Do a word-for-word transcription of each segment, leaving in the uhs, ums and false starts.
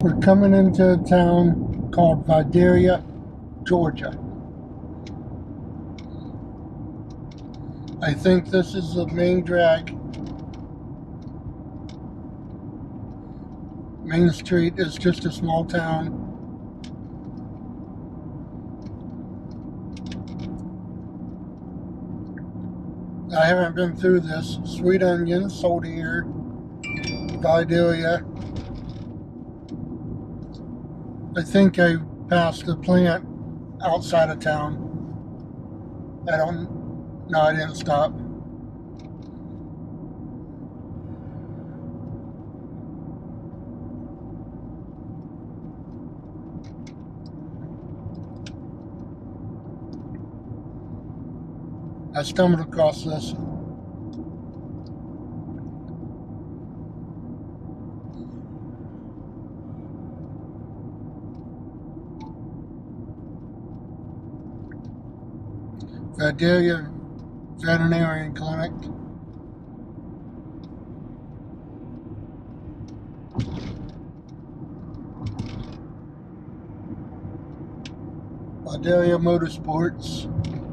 We're coming into a town called Vidalia, Georgia. I think this is the main drag. Main Street is just a small town. I haven't been through this. Sweet onions sold here. Vidalia. I think I passed the plant outside of town. I don't, no, I didn't stop. I stumbled across this. Vidalia Veterinarian Clinic. Vidalia Motorsports.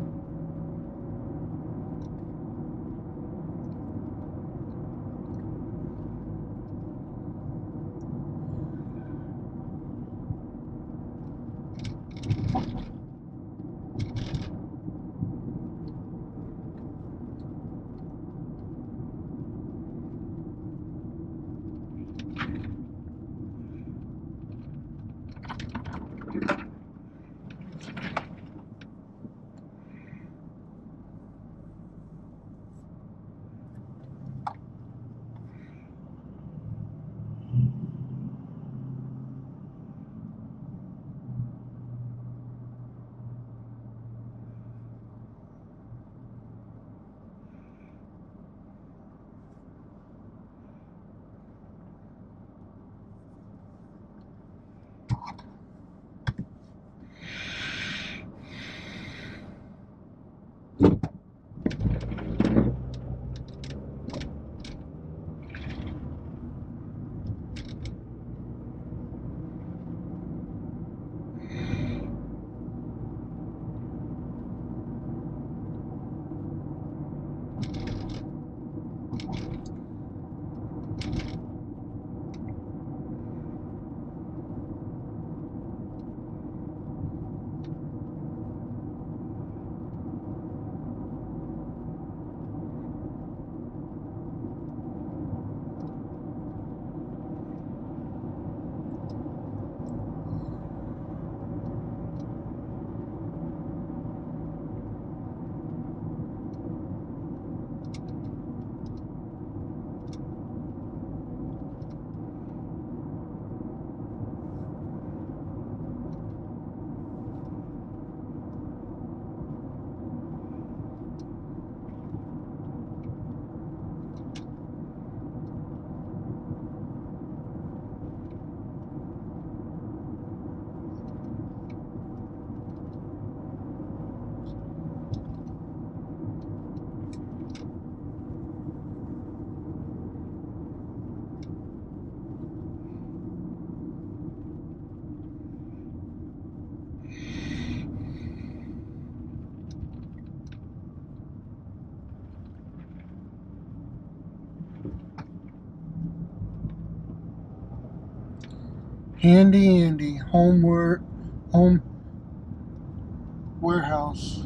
Handy Andy Homeware Home Warehouse.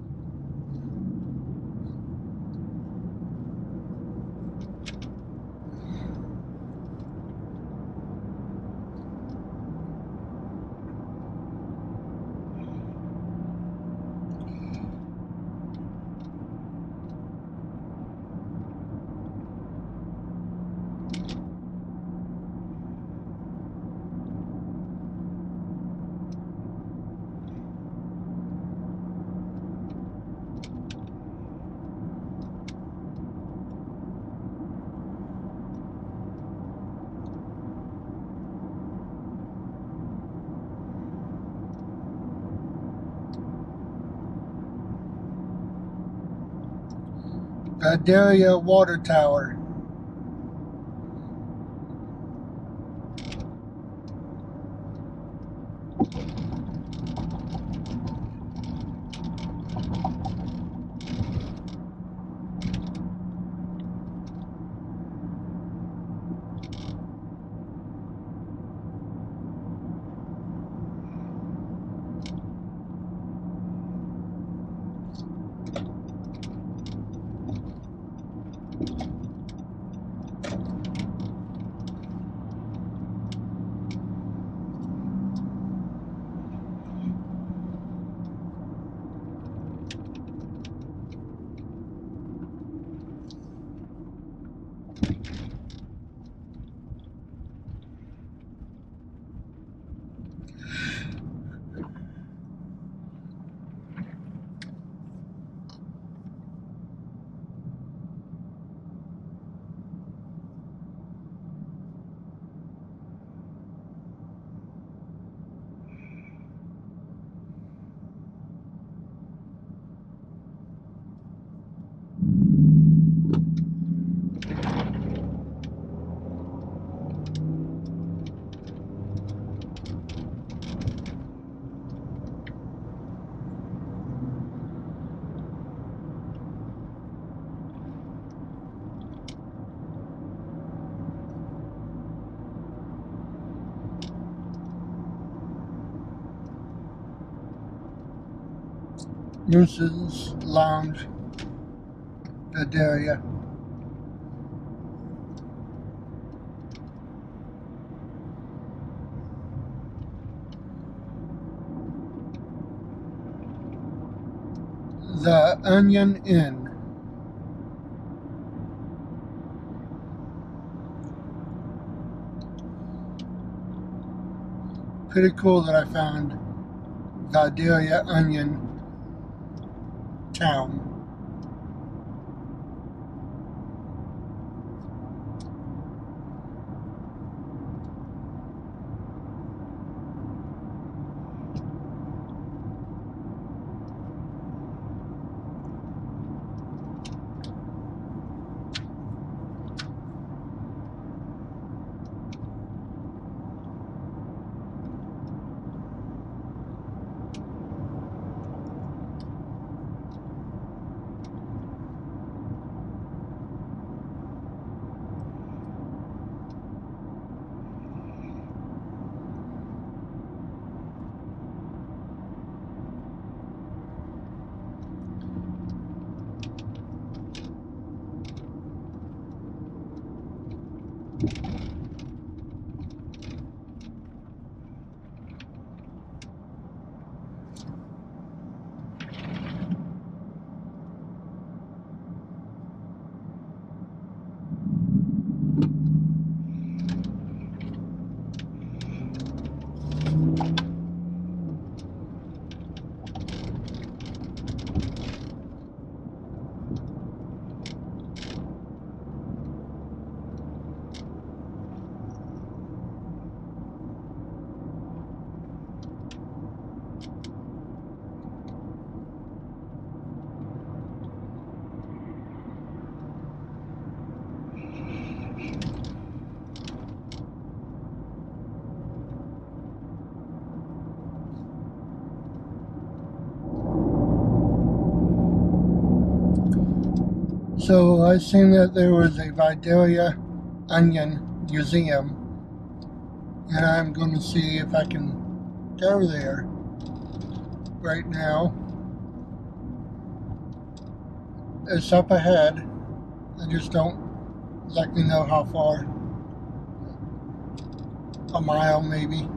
Vidalia Water Tower. Moose's Lounge, Vidalia. The Onion Inn. Pretty cool that I found Vidalia Onion Town. So I seen that there was a Vidalia Onion Museum, and I'm going to see if I can go there right now. It's up ahead. I just don't exactly know how far. A mile maybe.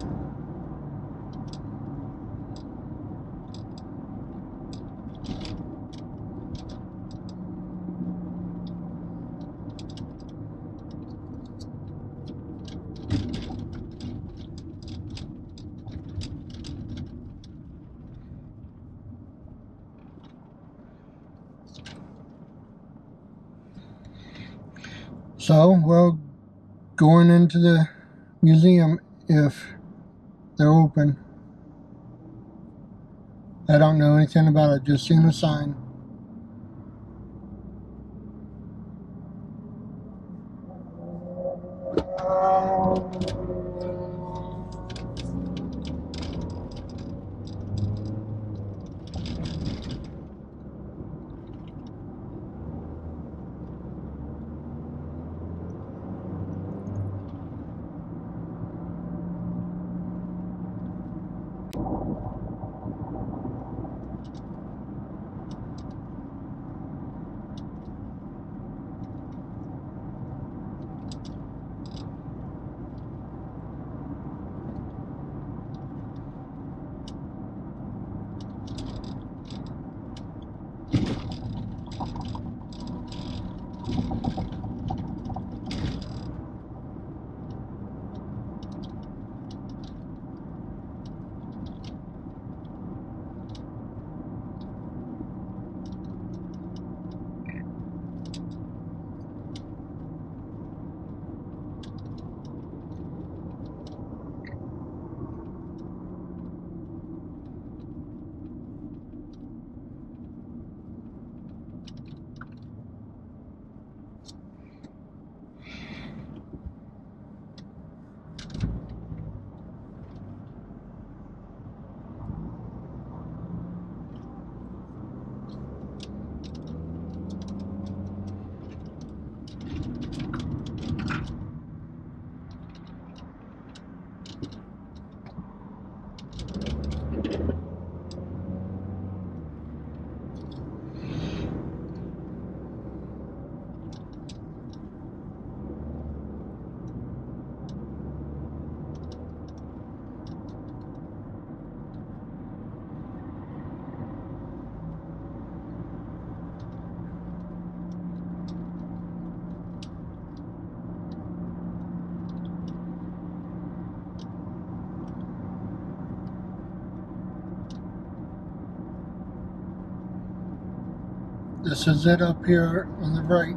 So, well, going into the museum if they're open. I don't know anything about it, just seen the sign. This is it up here on the right.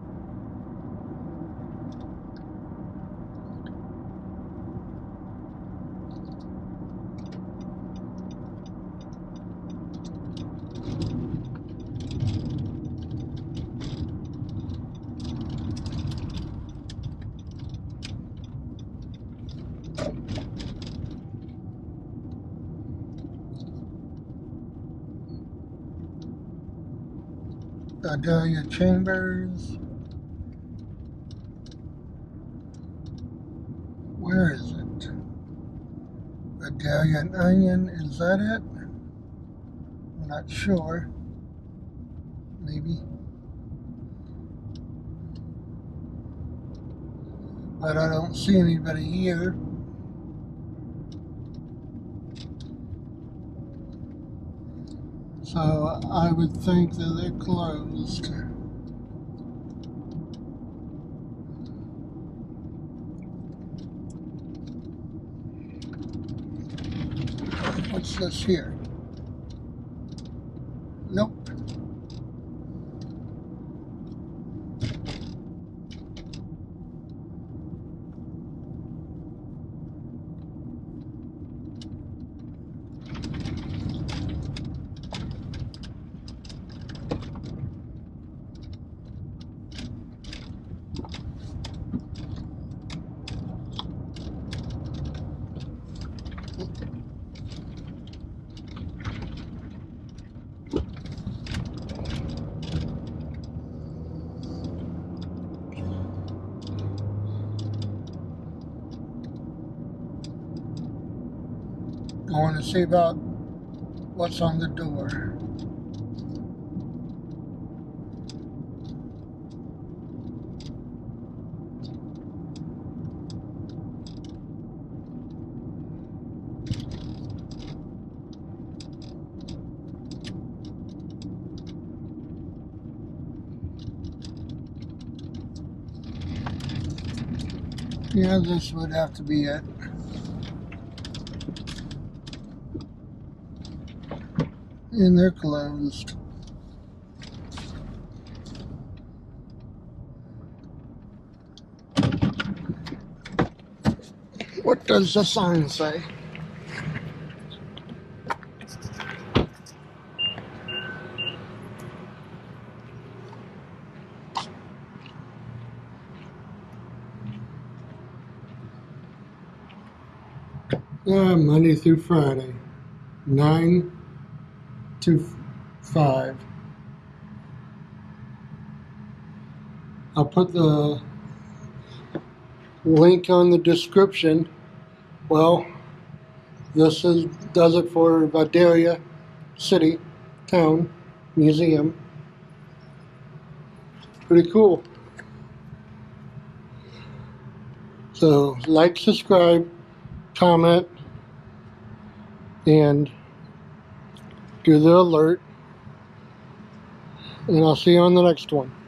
Vidalia Chambers. Where is it? Vidalia and Onion, is that it? I'm not sure. Maybe. But I don't see anybody here. So I would think that they're closed. What's this here? Nope. I want to see about what's on the door. Yeah, this would have to be it. And they're closed. What does the sign say? Yeah, Monday through Friday, nine to five. I'll put the link on the description. Well, this is does it for Vidalia City Town Museum. Pretty cool. So like, subscribe, comment, and do the alert. And I'll see you on the next one.